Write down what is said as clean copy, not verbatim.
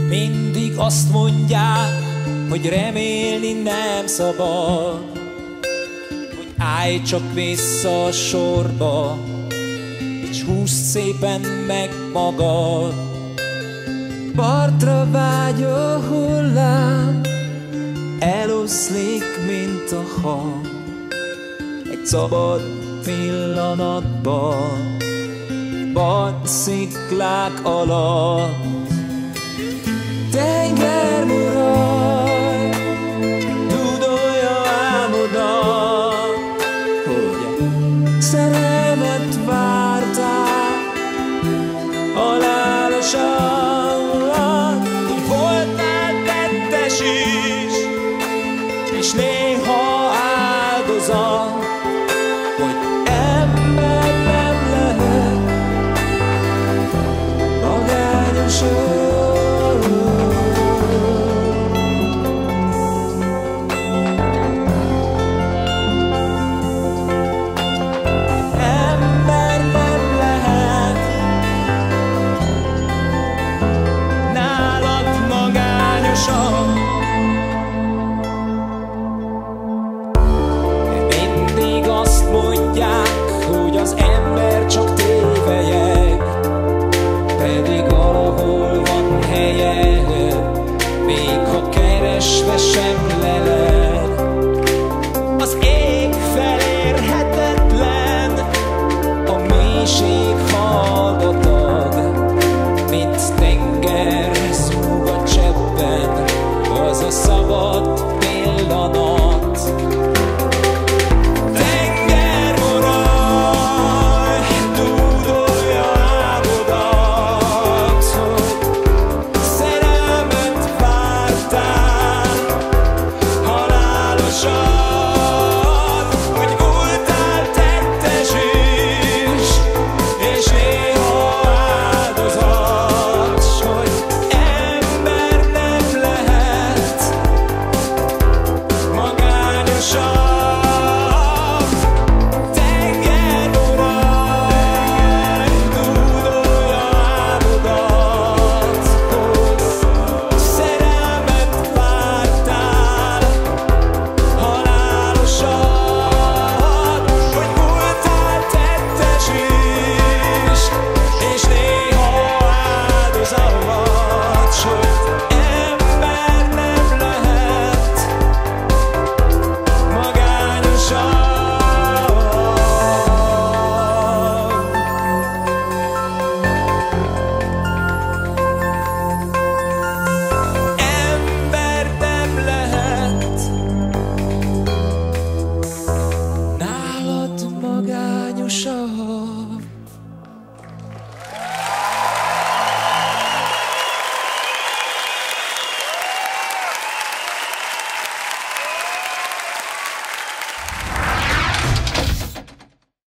Mindig azt mondják, hogy remélni nem szabad, hogy állj csak vissza a sorba, és húzd szépen meg magad. Partra vágyó hullám eloszlik, mint a hang, egy szabad pillanatban, padsziklák alatt. Tengermuraj, dúdolja álmodat, hogy szerelmet vártál halálosan, hogy voltál tettes is, és néha áldozat, hogy